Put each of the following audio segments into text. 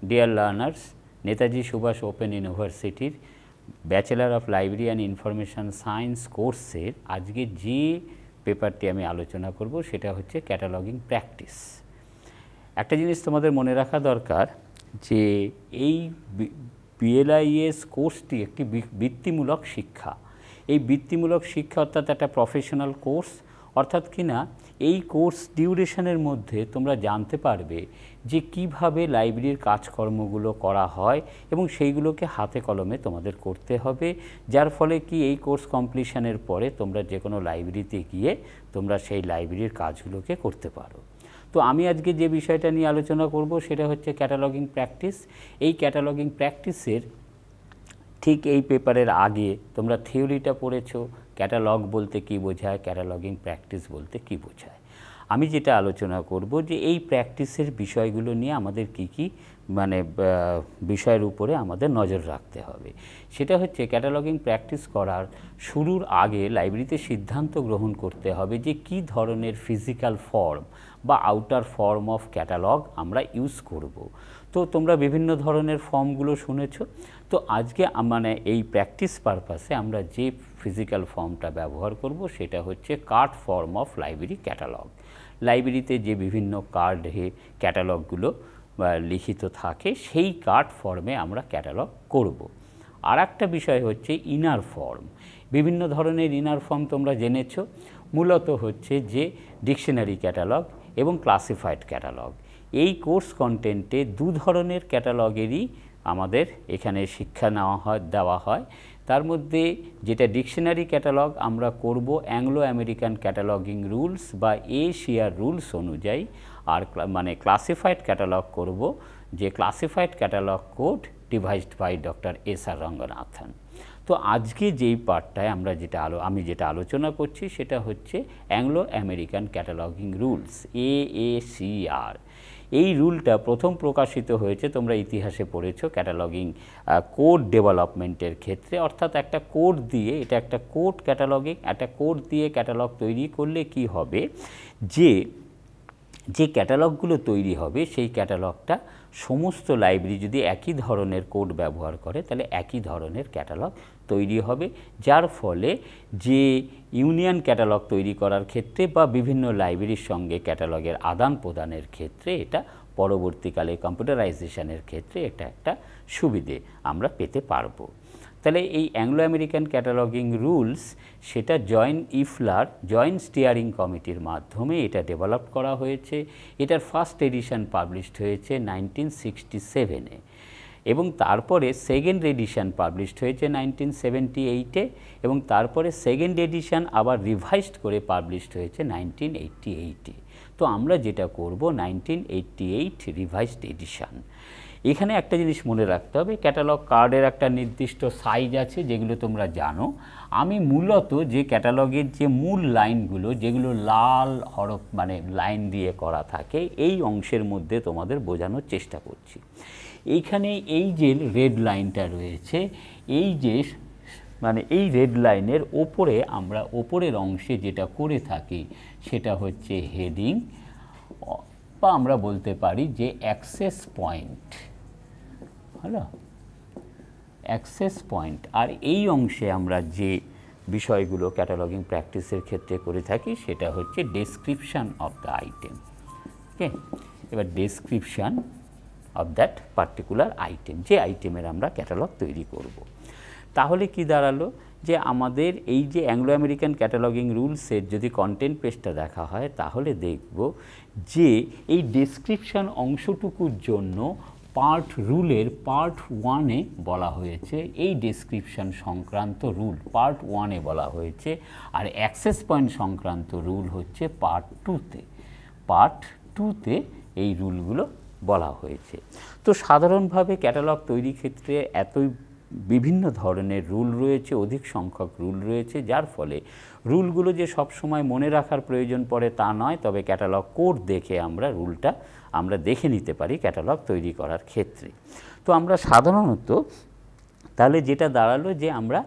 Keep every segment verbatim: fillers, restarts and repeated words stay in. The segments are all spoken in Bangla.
Deer learners, Netaji Subhash open ইউনিভার্সিটির bachelor of library and information science কোর্সের আজকে যে পেপারটি আমি আলোচনা করব সেটা হচ্ছে ক্যাটালগিং প্র্যাকটিস। একটা জিনিস তোমাদের মনে রাখা দরকার যে এই বিএলআইএস কোর্সটি একটি বৃত্তিমূলক শিক্ষা। এই বৃত্তিমূলক শিক্ষা অর্থাৎ একটা প্রফেশনাল কোর্স, অর্থাৎ কিনা এই কোর্স ডিউরেশনের মধ্যে তোমরা জানতে পারবে যে কিভাবে লাইব্রেরির কাজকর্মগুলো করা হয় এবং সেইগুলোকে হাতে কলমে তোমাদের করতে হবে, যার ফলে কি এই কোর্স কমপ্লিশনের পরে তোমরা যে কোনো লাইব্রেরিতে গিয়ে তোমরা সেই লাইব্রেরির কাজগুলোকে করতে পারো। তো আমি আজকে যে বিষয়টা নিয়ে আলোচনা করব সেটা হচ্ছে ক্যাটালগিং প্র্যাকটিস। এই ক্যাটালগিং প্র্যাকটিসের ঠিক এই পেপারের আগে তোমরা থিওরিটা পড়েছো, ক্যাটালগ বলতে কি বোঝায়, ক্যাটালগিং প্র্যাকটিস বলতে কি বোঝায়। আমি যেটা আলোচনা করব যে এই প্র্যাকটিসের বিষয়গুলো নিয়ে আমাদের কি কি মানে বিষয়ের উপরে আমাদের নজর রাখতে হবে। সেটা হচ্ছে ক্যাটালগিং প্র্যাকটিস করার শুরুর আগে লাইব্রেরিতে সিদ্ধান্ত গ্রহণ করতে হবে যে কি ধরনের ফিজিক্যাল ফর্ম বা আউটার ফর্ম অফ ক্যাটালগ আমরা ইউজ করব। তো তোমরা বিভিন্ন ধরনের ফর্মগুলো শুনেছো। তো আজকে মানে এই প্র্যাকটিস পারপাসে আমরা যে ফিজিক্যাল ফর্মটা ব্যবহার করব সেটা হচ্ছে card form of library catalogue. লাইব্রেরিতে যে বিভিন্ন কার্ডে ক্যাটালগগুলো লিখিত থাকে সেই কার্ড ফর্মে আমরা ক্যাটালগ করব। আর একটা বিষয় হচ্ছে ইনার ফর্ম। বিভিন্ন ধরনের ইনার ফর্ম তোমরা জেনেছো, মূলত হচ্ছে যে ডিকশনারি ক্যাটালগ এবং ক্লাসিফাইড ক্যাটালগ। এই কোর্স কন্টেন্টে দু ধরনের ক্যাটালগেরই আমাদের এখানে শিক্ষা নেওয়া হয় দেওয়া হয়। তার মধ্যে যেটা ডিকশনারি ক্যাটালগ আমরা করব অ্যাংলো আমেরিকান ক্যাটালগিং রুলস বা এশিয়ার রুলস অনুযায়ী, আর মানে ক্লাসিফাইড ক্যাটালগ করব যে classified catalogue code devised by doctor S R Ranganathan. তো আজকে যেই পার্টটায় আমরা যেটা আলো আমি যেটা আলোচনা করছি সেটা হচ্ছে Anglo American cataloguing rules A A C R. এই রুলটা প্রথম প্রকাশিত হয়েছে, তোমরা ইতিহাসে পড়েছো, ক্যাটালগিং কোড ডেভেলপমেন্টের ক্ষেত্রে। অর্থাৎ একটা কোড দিয়ে, এটা একটা কোড ক্যাটালগিং, একটা কোড দিয়ে ক্যাটালগ তৈরি করলে কি হবে যে যে ক্যাটালগগুলো তৈরি হবে সেই ক্যাটালগটা সমস্ত লাইব্রেরি যদি একই ধরনের কোড ব্যবহার করে তাহলে একই ধরনের ক্যাটালগ তৈরি হবে, যার ফলে যে ইউনিয়ন ক্যাটালগ তৈরি করার ক্ষেত্রে বা বিভিন্ন লাইব্রেরির সঙ্গে ক্যাটালগের আদান প্রদানের ক্ষেত্রে এটা পরবর্তীকালে কম্পিউটারাইজেশনের ক্ষেত্রে এটা একটা সুবিধে আমরা পেতে পারবো। তাহলে এই অ্যাংলো আমেরিকান ক্যাটালগিং রুলস সেটা জয়েন্ট ইফলার জয়েন্ট স্টিয়ারিং কমিটির মাধ্যমে এটা ডেভেলপ করা হয়েছে। এটার ফার্স্ট এডিশন পাবলিশড হয়েছে নাইনটিন সিক্সটি সেভেনে এবং তারপরে সেকেন্ড এডিশন পাবলিশড হয়েছে নাইনটিন সেভেন্টি এইটে এবং তারপরে সেকেন্ড এডিশন আবার রিভাইজড করে পাবলিশড হয়েছে নাইনটিন এইটটি এইটে। তো আমরা যেটা করব nineteen eighty eight revised edition. এখানে একটা জিনিস মনে রাখতে হবে, ক্যাটালগ কার্ডের একটা নির্দিষ্ট সাইজ আছে যেগুলো তোমরা জানো। আমি মূলত যে ক্যাটালগের যে মূল লাইনগুলো যেগুলো লাল হরফ মানে লাইন দিয়ে করা থাকে এই অংশের মধ্যে তোমাদের বোঝানোর চেষ্টা করছি। এইখানে এই যে রেড লাইনটা রয়েছে, এই যে মানে এই রেড লাইনের ওপরে আমরা ওপরের অংশে যেটা করে থাকি সেটা হচ্ছে হেডিং বা আমরা বলতে পারি যে অ্যাক্সেস পয়েন্ট। হলো অ্যাক্সেস পয়েন্ট। আর এই অংশে আমরা যে বিষয়গুলো ক্যাটালগিং প্র্যাকটিসের ক্ষেত্রে করে থাকি সেটা হচ্ছে description of the item. Okay, এবার description of that particular item, যে আইটেমের আমরা ক্যাটালগ তৈরি করব। তাহলে কি দাঁড়ালো যে আমাদের এই যে অ্যাংলো আমেরিকান ক্যাটালগিং রুলসের যদি কন্টেন্ট পেজটা দেখা হয় তাহলে দেখব যে এই ডেসক্রিপশান অংশটুকুর জন্য পার্ট রুলের পার্ট ওয়ানে বলা হয়েছে, এই ডেসক্রিপশান সংক্রান্ত রুল পার্ট ওয়ানে বলা হয়েছে, আর অ্যাক্সেস পয়েন্ট সংক্রান্ত রুল হচ্ছে পার্ট টুতে পার্ট টুতে এই রুলগুলো বলা হয়েছে। তো সাধারণভাবে ক্যাটালগ তৈরির ক্ষেত্রে এতই বিভিন্ন ধরনের রুল রয়েছে, অধিক সংখ্যক রুল রয়েছে, যার ফলে রুলগুলো যে সব সময় মনে রাখার প্রয়োজন পড়ে তা নয়, তবে ক্যাটালগ কোড দেখে আমরা রুলটা আমরা দেখে নিতে পারি ক্যাটালগ তৈরি করার ক্ষেত্রে। তো আমরা সাধারণত তাহলে যেটা দাঁড়ালো যে আমরা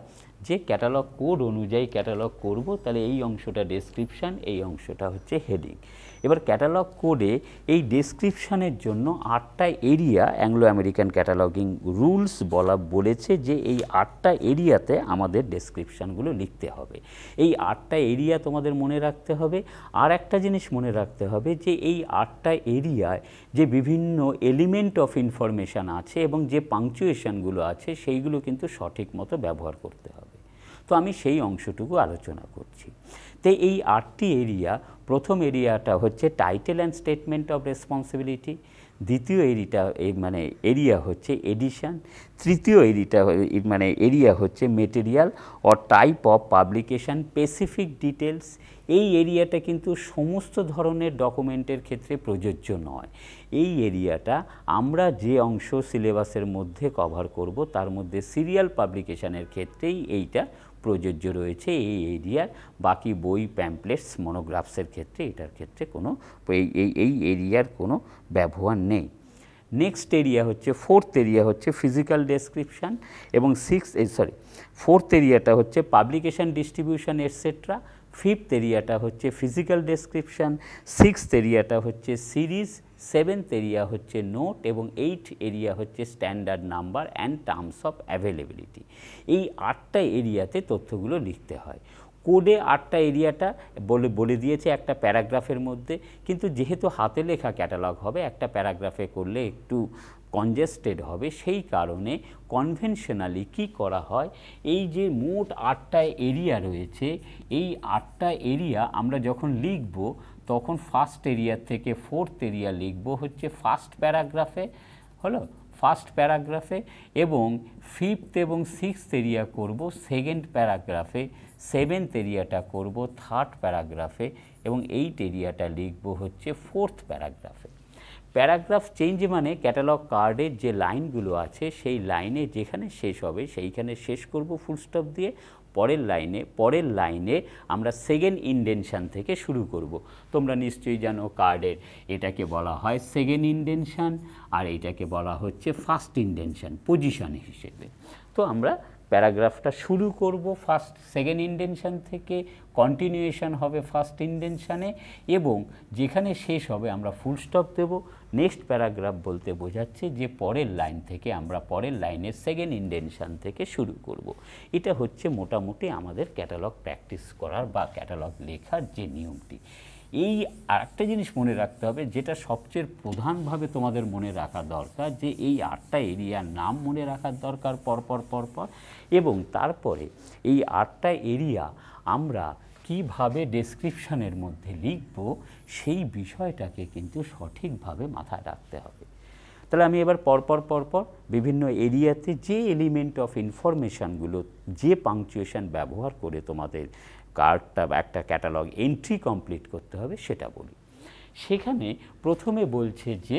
যে ক্যাটালগ কোড অনুযায়ী ক্যাটালগ করব, তাহলে এই অংশটা ডেসক্রিপশান, এই অংশটা হচ্ছে হেডিং। এবার ক্যাটালগ কোডে এই ডেসক্রিপশানের জন্য আটটা area Anglo American cataloguing rules বলা বলেছে যে এই আটটা এরিয়াতে আমাদের ডেসক্রিপশানগুলো লিখতে হবে। এই আটটা এরিয়া তোমাদের মনে রাখতে হবে। আর একটা জিনিস মনে রাখতে হবে যে এই আটটা এরিয়ায় যে বিভিন্ন এলিমেন্ট অফ ইনফরমেশান আছে এবং যে পাংচুয়েশনগুলো আছে সেইগুলো কিন্তু সঠিক মতো ব্যবহার করতে হবে। তো আমি সেই অংশটুকু আলোচনা করছি। তো এই আটটি এরিয়া, প্রথম এরিয়াটা হচ্ছে title and statement of responsibility, দ্বিতীয় এরিটা মানে এরিয়া হচ্ছে এডিশন, তৃতীয় এরিটা মানে এরিয়া হচ্ছে material or type of publication specific details. এই এরিয়াটা কিন্তু সমস্ত ধরনের ডকুমেন্টের ক্ষেত্রে প্রযোজ্য নয়। এই এরিয়াটা আমরা যে অংশ সিলেবাসের মধ্যে কভার করব তার মধ্যে সিরিয়াল পাবলিকেশানের ক্ষেত্রেই এইটা প্রযোজ্য রয়েছে এই এরিয়ার। বাকি বই, প্যাম্পলেটস, মনোগ্রাফসের ক্ষেত্রে এটার ক্ষেত্রে কোনো এই এই এই এরিয়ার কোনো ব্যবহার নেই। নেক্সট এরিয়া হচ্ছে ফোর্থ এরিয়া হচ্ছে ফিজিক্যাল ডেসক্রিপশান এবং সিক্স সরি ফোর্থ এরিয়াটা হচ্ছে পাবলিকেশান ডিস্ট্রিবিউশন এটসেট্রা। ফিফথ এরিয়াটা হচ্ছে ফিজিক্যাল ডেসক্রিপশান, সিক্সথ এরিয়াটা হচ্ছে সিরিজ, সেভেন্থ এরিয়া হচ্ছে নোট এবং এইট এরিয়া হচ্ছে standard number and terms of availability. এই আটটা এরিয়াতে তথ্যগুলো লিখতে হয়। কোডে আটটা এরিয়াটা বলে বলে দিয়েছে একটা প্যারাগ্রাফের মধ্যে, কিন্তু যেহেতু হাতে লেখা ক্যাটালগ হবে একটা প্যারাগ্রাফে করলে একটু কনজেস্টেড হবে, সেই কারণে কনভেনশনালি কি করা হয়, এই যে মোট আটটা এরিয়া রয়েছে এই আটটা এরিয়া আমরা যখন লিখব তখন ফার্স্ট এরিয়া থেকে ফোর্থ এরিয়া লিখব হচ্ছে ফার্স্ট প্যারাগ্রাফে, হলো ফার্স্ট প্যারাগ্রাফে, এবং ফিফথ এবং সিক্সথ এরিয়া করব সেকেন্ড প্যারাগ্রাফে, সেভেন্থ এরিয়াটা করব থার্ড প্যারাগ্রাফে এবং এইট এরিয়াটা লিখব হচ্ছে ফোর্থ প্যারাগ্রাফে। প্যারাগ্রাফ চেঞ্জ মানে ক্যাটালগ কার্ডের যে লাইনগুলো আছে সেই লাইনে যেখানে শেষ হবে সেইখানে শেষ করব ফুল স্টপ দিয়ে, পরের লাইনে পরের লাইনে আমরা সেকেন্ড ইন্ডেনশান থেকে শুরু করব। তোমরা নিশ্চয়ই জানো কার্ডের এটাকে বলা হয় সেকেন্ড ইন্ডেনশান আর এইটাকে বলা হচ্ছে ফার্স্ট ইন্ডেনশান পজিশন হিসেবে। তো আমরা প্যারাগ্রাফটা শুরু করব ফার্স্ট সেকেন্ড ইন্ডেনশান থেকে, কন্টিনিউয়েশন হবে ফার্স্ট ইন্ডেনশানে এবং যেখানে শেষ হবে আমরা ফুল স্টপ দেব। নেক্সট প্যারাগ্রাফ বলতে বোঝাচ্ছে যে পরের লাইন থেকে আমরা পরের লাইনের সেকেন্ড ইন্ডেনশান থেকে শুরু করব। এটা হচ্ছে মোটামুটি আমাদের ক্যাটালগ প্র্যাকটিস করার বা ক্যাটালগ লেখার যে নিয়মটি। এই আরেকটা জিনিস মনে রাখতে হবে যেটা সবচেয়ে প্রধানভাবে তোমাদের মনে রাখা দরকার, যে এই আটটা এরিয়ার নাম মনে রাখার দরকার পরপর পরপর, এবং তারপরে এই আটটা এরিয়া আমরা কিভাবে ডেসক্রিপশানের মধ্যে লিখব সেই বিষয়টাকে কিন্তু সঠিকভাবে মাথায় রাখতে হবে। তাহলে আমি এবার পরপর পরপর বিভিন্ন এরিয়াতে যে এলিমেন্ট অফ ইনফরমেশানগুলো যে পাংচুয়েশন ব্যবহার করে তোমাদের কার্ডটা বা একটা ক্যাটালগ এন্ট্রি কমপ্লিট করতে হবে সেটা বলি। সেখানে প্রথমে বলছে যে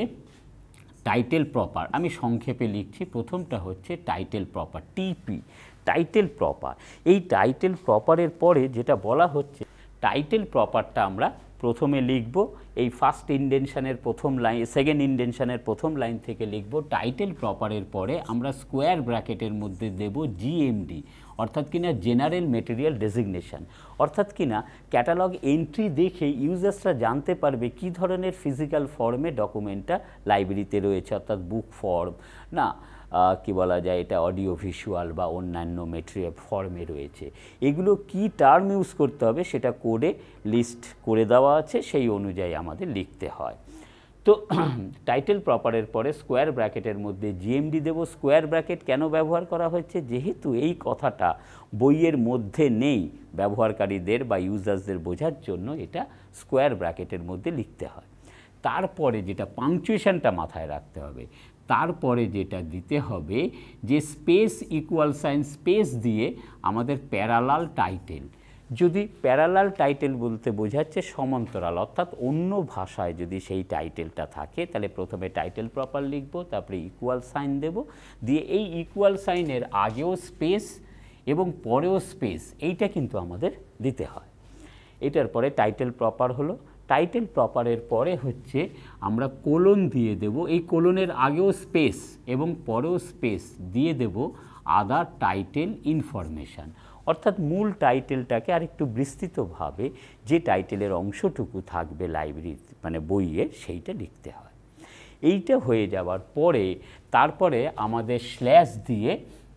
টাইটেল প্রপার, আমি সংক্ষেপে লিখছি। প্রথমটা হচ্ছে title proper, TP, title proper. এই টাইটেল প্রপারের পরে যেটা বলা হচ্ছে, টাইটেল প্রপারটা আমরা প্রথমে লিখব এই ফার্স্ট ইন্ডেনশানের প্রথম লাইন, সেকেন্ড ইন্ডেনশানের প্রথম লাইন থেকে লিখব। টাইটেল প্রপারের পরে আমরা স্কোয়ার ব্র্যাকেটের মধ্যে দেব জিএমডি, অর্থাৎ কিনা জেনারেল মেটেরিয়াল ডেজিগনেশন, অর্থাৎ কিনা ক্যাটালগ এন্ট্রি দেখে ইউজার্সরা জানতে পারবে কি ধরনের ফিজিক্যাল ফর্মে ডকুমেন্টটা লাইব্রেরিতে রয়েছে, অর্থাৎ বুক ফর্ম না কি বলা যায় এটা অডিও ভিজুয়াল বা অন্যান্য মেটেরিয়াল ফর্মে রয়েছে। এগুলো কি টার্ম ইউজ করতে হবে সেটা কোডে লিস্ট করে দেওয়া আছে, সেই অনুযায়ী আমাদের লিখতে হয়। তো টাইটেল প্রপারের পরে স্কোয়ার ব্র্যাকেটের মধ্যে জিএমডি দেব। স্কোয়ার ব্র্যাকেট কেন ব্যবহার করা হয়েছে, যেহেতু এই কথাটা বইয়ের মধ্যে নেই, ব্যবহারকারীদের বা ইউজার্সদের বোঝার জন্য এটা স্কোয়ার ব্র্যাকেটের মধ্যে লিখতে হয়। তারপরে যেটা পাংচুয়েশনটা মাথায় রাখতে হবে, তারপরে যেটা দিতে হবে যে স্পেস ইকুয়াল সাইন স্পেস দিয়ে আমাদের প্যারালাল টাইটেল। যদি প্যারালাল টাইটেল বলতে বোঝাচ্ছে সমান্তরাল, অর্থাৎ অন্য ভাষায় যদি সেই টাইটেলটা থাকে তাহলে প্রথমে টাইটেল প্রপার লিখব, তারপরে ইকুয়াল সাইন দেব, দিয়ে এই ইকুয়াল সাইনের আগেও স্পেস এবং পরেও স্পেস, এইটা কিন্তু আমাদের দিতে হয়। এটার পরে টাইটেল প্রপার হলো। টাইটেল প্রপারের পরে হচ্ছে আমরা কোলন দিয়ে দেব, এই কোলনের আগেও স্পেস এবং পরেও স্পেস দিয়ে দেব আদার টাইটেল ইনফরমেশান, অর্থাৎ মূল টাইটেলটাকে আরেকটু বিস্তৃতভাবে যে টাইটেলের অংশটুকু থাকবে লাইব্রেরি মানে বইয়ের সেইটা লিখতে হয়। এইটা হয়ে যাওয়ার পরে তারপরে আমাদের স্ল্যাশ দিয়ে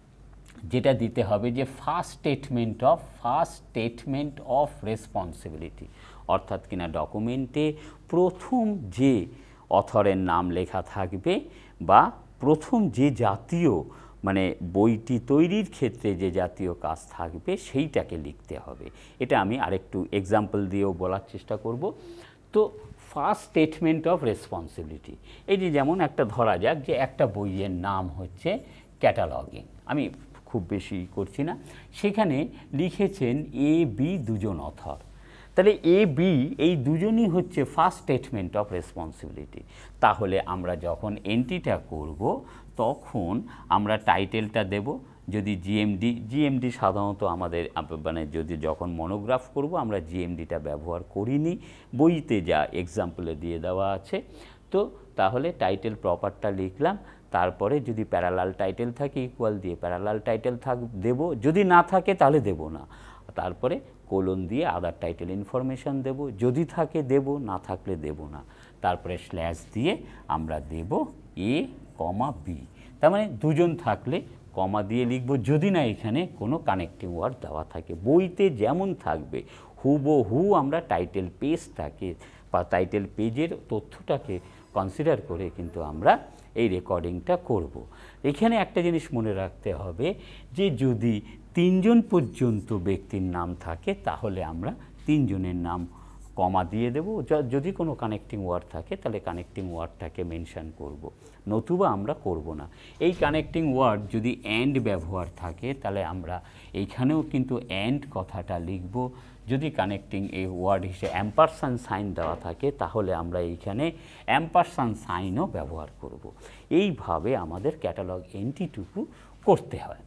যেটা দিতে হবে যে first statement of first statement of responsibility, অর্থাৎ কিনা ডকুমেন্টে প্রথম যে অথরের নাম লেখা থাকবে বা প্রথম যে জাতীয় মানে বইটি তৈরির ক্ষেত্রে যে জাতীয় কাজ থাকবে সেইটাকে লিখতে হবে। এটা আমি আরেকটু এক্সাম্পল দিয়েও বলার চেষ্টা করব। তো ফার্স্ট স্টেটমেন্ট অফ রেসপন্সিবিলিটি, এই যে যেমন একটা ধরা যাক যে একটা বইয়ের নাম হচ্ছে ক্যাটালগিং, আমি খুব বেশি করছি না, সেখানে লিখেছেন এ বি দুজন অথর, তাহলে এ বি এই দুজনই হচ্ছে ফার্স্ট স্টেটমেন্ট অফ রেসপন্সিবিলিটি। তাহলে আমরা যখন এন্ট্রিটা করব তখন আমরা টাইটেলটা দেব, যদি জিএমডি জিএমডি সাধারণত আমাদের মানে যদি যখন মনোগ্রাফ করব আমরা জিএমডিটা ব্যবহার করিনি, বইতে যা এক্সাম্পলে দিয়ে দেওয়া আছে। তো তাহলে টাইটেল প্রপারটা লিখলাম, তারপরে যদি প্যারালাল টাইটেল থাকে ইকুয়াল দিয়ে প্যারালাল টাইটেল থাক দেব, যদি না থাকে তাহলে দেব না, তারপরে কোলন দিয়ে আদার টাইটেল ইনফরমেশান দেব, যদি থাকে দেব, না থাকলে দেব না, তারপরে স্ল্যাশ দিয়ে আমরা দেব এ কমা বি, তার মানে দুজন থাকলে কমা দিয়ে লিখব, যদি না এখানে কোনো কানেক্টিং ওয়ার্ড দেওয়া থাকে। বইতে যেমন থাকবে হুবহু আমরা টাইটেল পেজটাকে বা টাইটেল পেজের তথ্যটাকে কনসিডার করে কিন্তু আমরা এই রেকর্ডিংটা করব। এখানে একটা জিনিস মনে রাখতে হবে যে যদি তিনজন পর্যন্ত ব্যক্তির নাম থাকে তাহলে আমরা তিনজনের নাম কমা দিয়ে দেব, যদি কোনো কানেক্টিং ওয়ার্ড থাকে তাহলে কানেক্টিং ওয়ার্ডটাকে মেনশন করব, নতুবা আমরা করব না। এই কানেক্টিং ওয়ার্ড যদি অ্যান্ড ব্যবহার থাকে তাহলে আমরা এইখানেও কিন্তু অ্যান্ড কথাটা লিখব, যদি কানেক্টিং এই ওয়ার্ড হিসেবে অ্যাম্পারসান সাইন দেওয়া থাকে তাহলে আমরা এইখানে অ্যাম্পারসান সাইনও ব্যবহার করব। এইভাবে আমাদের ক্যাটালগ এন্ট্রিটুকু করতে হয়।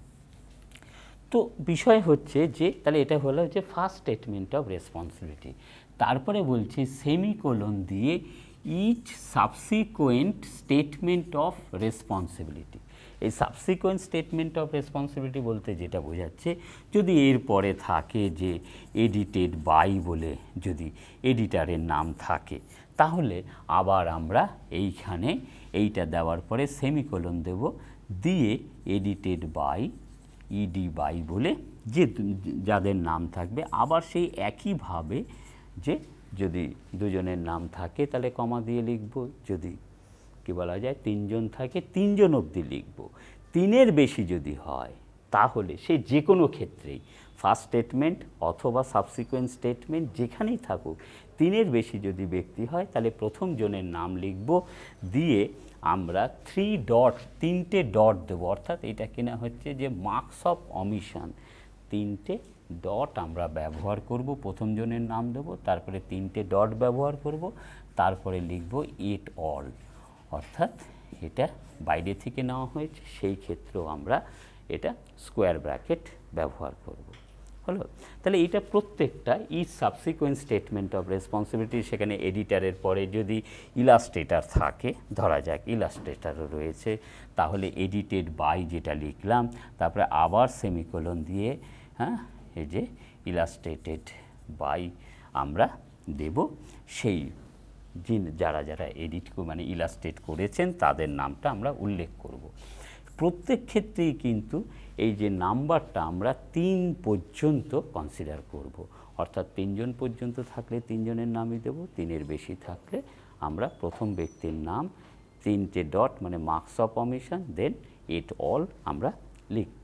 তো বিষয় হচ্ছে যে তাহলে এটা হলো যে ফার্স্ট স্টেটমেন্ট অফ রেসপন্সিবিলিটি, তারপরে বলছে সেমিকোলন দিয়ে each subsequent statement of responsibility. এই সাবসিকুয়েন্ট স্টেটমেন্ট অফ রেসপন্সিবিলিটি বলতে যেটা বোঝাচ্ছে যদি এর পরে থাকে যে এডিটেড বাই বলে যদি এডিটারের নাম থাকে তাহলে আবার আমরা এইখানে এইটা দেওয়ার পরে সেমিকোলন দেব, দিয়ে এডিটেড বাই ইডি বাই বলে যে যাদের নাম থাকবে আবার সেই একইভাবে যে যদি দুজনের নাম থাকে তাহলে কমা দিয়ে লিখব, যদি কি বলা যায় তিনজন থাকে তিনজন অবধি লিখব, তিনের বেশি যদি হয় তাহলে সে যে কোনো ক্ষেত্রেই ফার্স্ট স্টেটমেন্ট অথবা সাবসিকুয়েন্ট স্টেটমেন্ট যেখানেই থাকুক তিনের বেশি যদি ব্যক্তি হয় তাহলে প্রথম জনের নাম লিখব, দিয়ে আমরা থ্রি ডট তিনটে ডট দেবো, অর্থাৎ এটা কিনা হচ্ছে যে মার্কস অফ অমিশন, তিনটে ডট আমরা ব্যবহার করব, প্রথম জনের নাম দেব, তারপরে তিনটে ডট ব্যবহার করব, তারপরে লিখব ইট অল, অর্থাৎ এটা বাইরে থেকে নেওয়া হয়েছে সেই ক্ষেত্রেও আমরা এটা স্কোয়ার ব্র্যাকেট ব্যবহার করব। হলো, তাহলে এটা প্রত্যেকটা ই সাবসিকুয়েন্ট স্টেটমেন্ট অফ রেসপন্সিবিলিটি, সেখানে এডিটারের পরে যদি ইলাস্ট্রেটার থাকে, ধরা যাক ইলাস্ট্রেটারও রয়েছে, তাহলে এডিটেড বাই যেটা লিখলাম তারপরে আবার সেমিকোলন দিয়ে হ্যাঁ এই যে ইলাস্ট্রেটেড বাই আমরা দেব, সেই যারা যারা এডিট মানে ইলাস্ট্রেট করেছেন তাদের নামটা আমরা উল্লেখ করব। প্রত্যেক ক্ষেত্রেই কিন্তু এই যে নাম্বারটা আমরা তিন পর্যন্ত কনসিডার করব, অর্থাৎ তিনজন পর্যন্ত থাকলে তিনজনের নামই দেব, তিনের বেশি থাকলে আমরা প্রথম ব্যক্তির নাম তিনটে ডট মানে marks of omission then it all আমরা লিখব।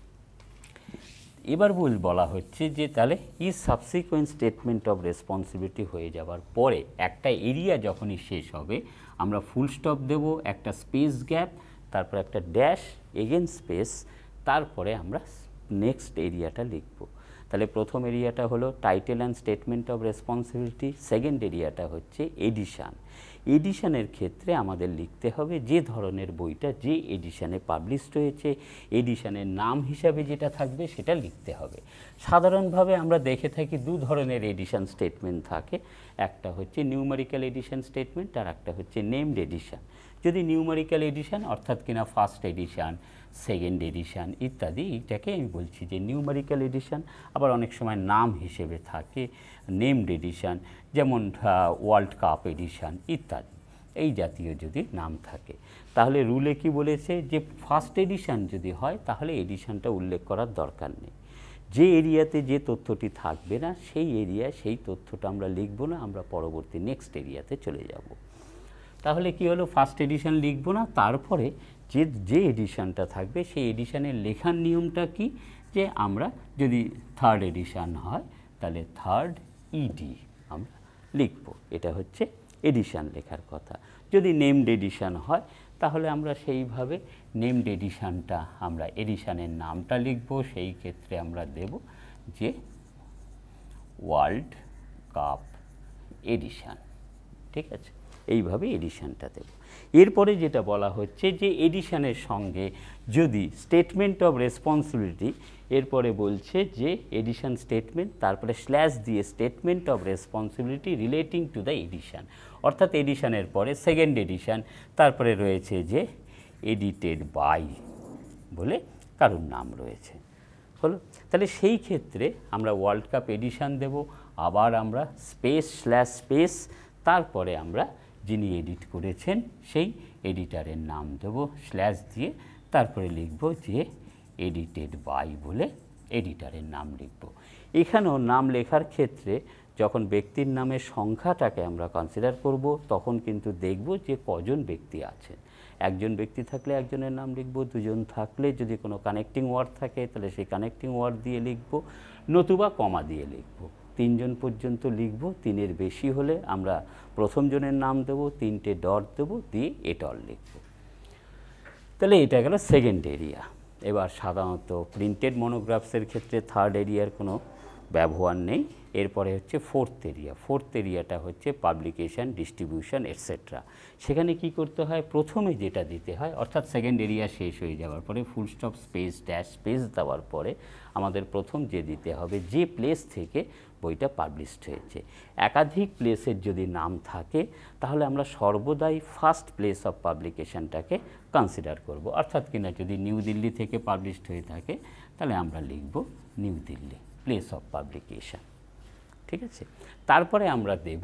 এবার বল বলা হচ্ছে যে তাহলে ই সাবসিকুয়েন্ট স্টেটমেন্ট অফ রেসপন্সিবিলিটি হয়ে যাওয়ার পরে একটা এরিয়া যখনই শেষ হবে আমরা ফুল স্টপ দেব, একটা স্পেস গ্যাপ, তারপর একটা ড্যাশ এগেন স্পেস, তারপরে আমরা নেক্সট এরিয়াটা লিখব। তাহলে প্রথম এরিয়াটা হলো title and statement of responsibility, second এরিয়াটা হচ্ছে এডিশান। এডিশানের ক্ষেত্রে আমাদের লিখতে হবে যে ধরনের বইটা যে এডিশানে পাবলিশড হয়েছে, এডিশানের নাম হিসাবে যেটা থাকবে সেটা লিখতে হবে। সাধারণভাবে আমরা দেখে থাকি দু ধরনের এডিশান স্টেটমেন্ট থাকে, একটা হচ্ছে নিউমেরিক্যাল এডিশন স্টেটমেন্ট আর একটা হচ্ছে নেমড এডিশন। যদি নিউমেরিক্যাল এডিশন অর্থাৎ কিনা ফার্স্ট এডিশন, সেকেন্ড এডিশন ইত্যাদি, এইটাকে আমি বলছি যে নিউমেরিক্যাল এডিশন। আবার অনেক সময় নাম হিসেবে থাকে নেমড এডিশন, যেমন ওয়ার্ল্ড কাপ এডিশন ইত্যাদি, এই জাতীয় যদি নাম থাকে। তাহলে রুলে কি বলেছে যে ফার্স্ট এডিশন যদি হয় তাহলে এডিশনটা উল্লেখ করার দরকার নেই। যে এরিয়াতে যে তথ্যটি থাকবে না সেই এরিয়ায় সেই তথ্যটা আমরা লিখব না, আমরা পরবর্তী নেক্সট এরিয়াতে চলে যাব। তাহলে কি হলো, ফার্স্ট এডিশন লিখব না, তারপরে যে যে এডিশনটা থাকবে সেই এডিশনের লেখার নিয়মটা কি, যে আমরা যদি থার্ড এডিশন হয় তাহলে থার্ড ইডি আমরা লিখব, এটা হচ্ছে এডিশন লেখার কথা। যদি নেমড এডিশন হয় তাহলে আমরা সেইভাবে নেমড এডিশনটা আমরা এডিশনের নামটা লিখব, সেই ক্ষেত্রে আমরা দেব যে ওয়ার্ল্ড কাপ এডিশন, ঠিক আছে, এইভাবে এডিশনটা দেব। এরপরে যেটা বলা হচ্ছে যে এডিশনের সঙ্গে যদি স্টেটমেন্ট অফ রেসপন্সিবিলিটি, এরপরে বলছে যে এডিশন স্টেটমেন্ট, তারপরে স্ল্যাশ দিয়ে statement of responsibility relating to the edition, অর্থাৎ এডিশনের পরে সেকেন্ড এডিশন, তারপরে রয়েছে যে এডিটেড বাই বলে কারোর নাম রয়েছে, হলো। তাহলে সেই ক্ষেত্রে আমরা ওয়ার্ল্ড কাপ এডিশন দেব, আবার আমরা স্পেস স্ল্যাশ স্পেস, তারপরে আমরা যিনি এডিট করেছেন সেই এডিটারের নাম দেব স্ল্যাশ দিয়ে, তারপরে লিখব যে এডিটেড বাই বলে এডিটারের নাম লিখব। এখানেও নাম লেখার ক্ষেত্রে যখন ব্যক্তির নামের সংখ্যাটাকে আমরা কনসিডার করব তখন কিন্তু দেখব যে কজন ব্যক্তি আছেন। একজন ব্যক্তি থাকলে একজনের নাম লিখব, দুজন থাকলে যদি কোনো কানেক্টিং ওয়ার্ড থাকে তাহলে সেই কানেক্টিং ওয়ার্ড দিয়ে লিখব, নতুবা কমা দিয়ে লিখব। তিনজন পর্যন্ত লিখব, তিনের বেশি হলে আমরা প্রথম জনের নাম দেব, তিনটে ডট দেব, দিয়ে এটল লিখব। তাহলে এটা গেল সেকেন্ড এরিয়া। এবার সাধারণত প্রিন্টেড মনোগ্রাফসের ক্ষেত্রে থার্ড এরিয়ার কোনো ব্যবহার নেই। এরপরে হচ্ছে ফোর্থ এরিয়া। ফোর্থ এরিয়াটা হচ্ছে পাবলিকেশন, ডিস্ট্রিবিউশন এটসেট্রা। সেখানে কি করতে হয়, প্রথমে যেটা দিতে হয়, অর্থাৎ সেকেন্ড এরিয়া শেষ হয়ে যাওয়ার পরে full stop space dash space দেওয়ার পরে আমাদের প্রথম যে দিতে হবে যে প্লেস থেকে বইটা পাবলিশড হয়েছে। একাধিক প্লেসের যদি নাম থাকে তাহলে আমরা সর্বদাই ফার্স্ট প্লেস অফ পাবলিকেশনটাকে কনসিডার করব, অর্থাৎ কিনা যদি নিউ দিল্লি থেকে পাবলিশড হয়ে থাকে তাহলে আমরা লিখব new Delhi place of publication, ঠিক আছে। তারপরে আমরা দেব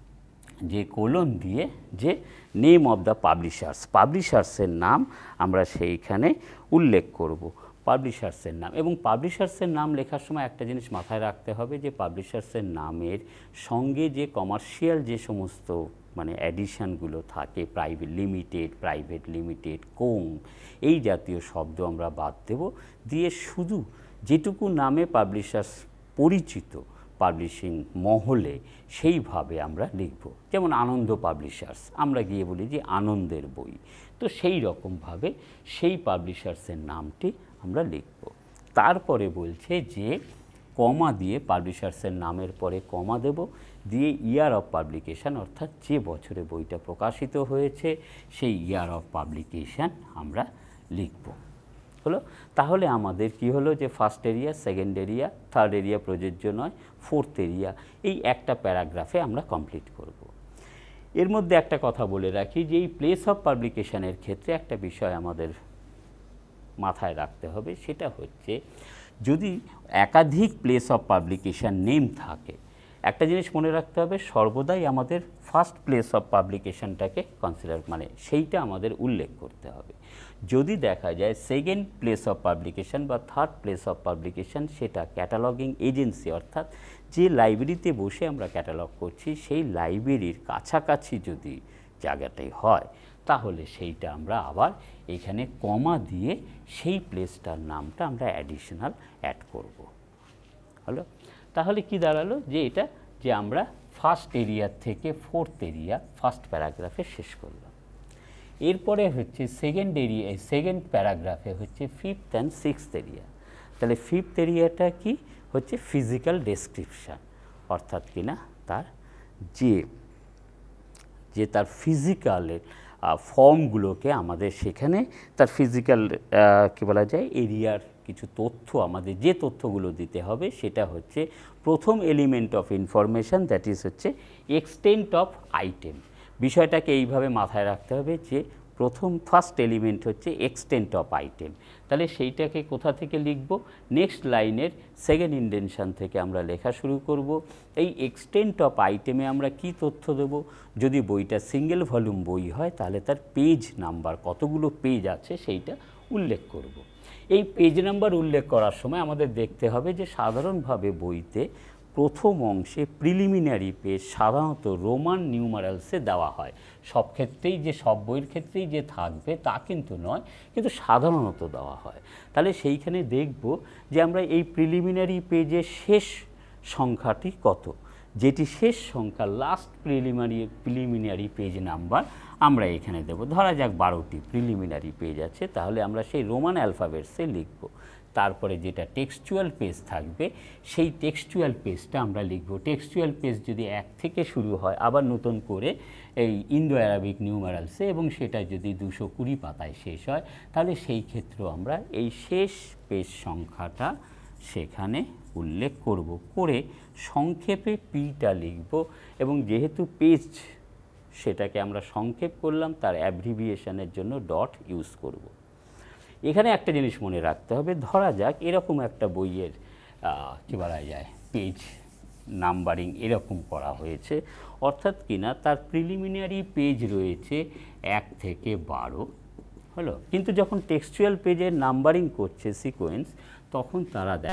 যে কোলন দিয়ে যে নেম অফ দ্য পাবলিশার্স, পাবলিশার্সের নাম আমরা সেইখানে উল্লেখ করব, পাবলিশার্সের নাম। এবং পাবলিশার্সের নাম লেখার সময় একটা জিনিস মাথায় রাখতে হবে যে পাবলিশার্সের নামের সঙ্গে যে কমার্শিয়াল যে সমস্ত মানে অ্যাডিশনগুলো থাকে, প্রাইভেট লিমিটেড, প্রাইভেট লিমিটেড, কোং, এই জাতীয় শব্দ আমরা বাদ দেব, দিয়ে শুধু যেটুকু নামে পাবলিশার্স পরিচিত পাবলিশিং মহলে সেইভাবে আমরা লিখব। যেমন আনন্দ পাবলিশার্স, আমরা গিয়ে বলি যে আনন্দের বই, তো সেই রকমভাবে সেই পাবলিশার্সের নামটি আমরা লিখব। তারপরে বলছে যে কমা দিয়ে পাবলিশার্সের নামের পরে কমা দেব, দিয়ে ইয়ার অফ পাবলিকেশান, অর্থাৎ যে বছরে বইটা প্রকাশিত হয়েছে সেই ইয়ার অফ পাবলিকেশান আমরা লিখব, হলো। তাহলে আমাদের কি হলো যে first area, second area, third area প্রযোজ্য নয়, ফোর্থ এরিয়া, এই একটা প্যারাগ্রাফে আমরা কমপ্লিট করব। এর মধ্যে একটা কথা বলে রাখি যে এই প্লেস অফ পাবলিকেশানের ক্ষেত্রে একটা বিষয় আমাদের মাথায় রাখতে হবে, সেটা হচ্ছে যদি একাধিক প্লেস অফ পাবলিকেশান নেম থাকে, একটা জিনিস মনে রাখতে হবে, সর্বদাই আমাদের ফার্স্ট প্লেস অফ পাবলিকেশানটাকে কনসিডার মানে সেইটা আমাদের উল্লেখ করতে হবে। যদি দেখা যায় সেকেন্ড প্লেস অফ পাবলিকেশান বা থার্ড প্লেস অফ পাবলিকেশান সেটা ক্যাটালগিং এজেন্সি, অর্থাৎ যে লাইব্রেরিতে বসে আমরা ক্যাটালগ করছি সেই লাইব্রেরির কাছাকাছি যদি জায়গাটাই হয় তাহলে সেইটা আমরা আবার এখানে কমা দিয়ে সেই প্লেসটার নামটা আমরা অ্যাডিশনাল অ্যাড করব, হলো। তাহলে কি দাঁড়ালো যে এটা যে আমরা ফার্স্ট এরিয়ার থেকে ফোর্থ এরিয়া ফার্স্ট প্যারাগ্রাফে শেষ করলাম। এরপরে হচ্ছে সেকেন্ড এরিয়া, সেকেন্ড প্যারাগ্রাফে হচ্ছে ফিফথ অ্যান্ড সিক্সথ এরিয়া। তাহলে ফিফথ এরিয়াটা কি হচ্ছে ফিজিক্যাল ডেসক্রিপশান, অর্থাৎ কিনা তার যে যে তার ফিজিক্যালের ফর্মগুলোকে আমাদের সেখানে তার ফিজিক্যাল কী বলা যায় এরিয়ার কিছু তথ্য আমাদের যে তথ্যগুলো দিতে হবে সেটা হচ্ছে প্রথম element of information, that is হচ্ছে এক্সটেন্ট অফ আইটেম। বিষয়টাকে এইভাবে মাথায় রাখতে হবে যে প্রথম ফার্স্ট এলিমেন্ট হচ্ছে এক্সটেন্ট অফ আইটেম। তাহলে সেইটাকে কোথা থেকে লিখব? নেক্সট লাইনের সেকেন্ড ইন্ডেনশান থেকে আমরা লেখা শুরু করব। এই এক্সটেন্ট অফ আইটেমে আমরা কি তথ্য দেব? যদি বইটা সিঙ্গেল ভলিউম বই হয় তাহলে তার পেজ নাম্বার, কতগুলো পেজ আছে সেইটা উল্লেখ করব। এই পেজ নাম্বার উল্লেখ করার সময় আমাদের দেখতে হবে যে সাধারণভাবে বইতে প্রথম অংশে প্রিলিমিনারি পেজ সাধারণত রোমান নিউমারালসে দেওয়া হয়। সব ক্ষেত্রেই যে সব বইয়ের ক্ষেত্রেই যে থাকবে তা কিন্তু নয়, কিন্তু সাধারণত দেওয়া হয়। তাহলে সেইখানে দেখব যে আমরা এই প্রিলিমিনারি পেজের শেষ সংখ্যাটি কত, যেটি শেষ সংখ্যা last preliminary preliminary page number আমরা এখানে দেব। ধরা যাক বারোটি প্রিলিমিনারি পেজ আছে, তাহলে আমরা সেই রোমান অ্যালফাবেটসে লিখব। তারপরে যেটা টেক্সচুয়াল পেজ থাকবে সেই টেক্সচুয়াল পেজটা আমরা লিখব। টেক্সচুয়াল পেজ যদি এক থেকে শুরু হয় আবার নতুন করে এই ইন্দো অ্যারাবিক নিউমারালসে, এবং সেটা যদি দুশো কুড়ি পাতায় শেষ হয়, তাহলে সেই ক্ষেত্রেও আমরা এই শেষ পেজ সংখ্যাটা সেখানে উল্লেখ করব, করে সংক্ষেপে পিটা লিখব। এবং যেহেতু পেজ সেটাকে আমরা সংক্ষেপ করলাম, তার অ্যাব্রিভিয়েশনের জন্য ডট ইউজ করব। এখানে একটা জিনিস মনে রাখতে হবে, ধরা যাক এরকম একটা বইয়ের কী বলা যায় পেজ নাম্বারিং এরকম করা হয়েছে, অর্থাৎ কিনা তার প্রিলিমিনারি পেজ রয়েছে এক থেকে বারো, হলো, কিন্তু যখন টেক্সচুয়াল পেজের নাম্বারিং করছে সিকোয়েন্স, তখন তারা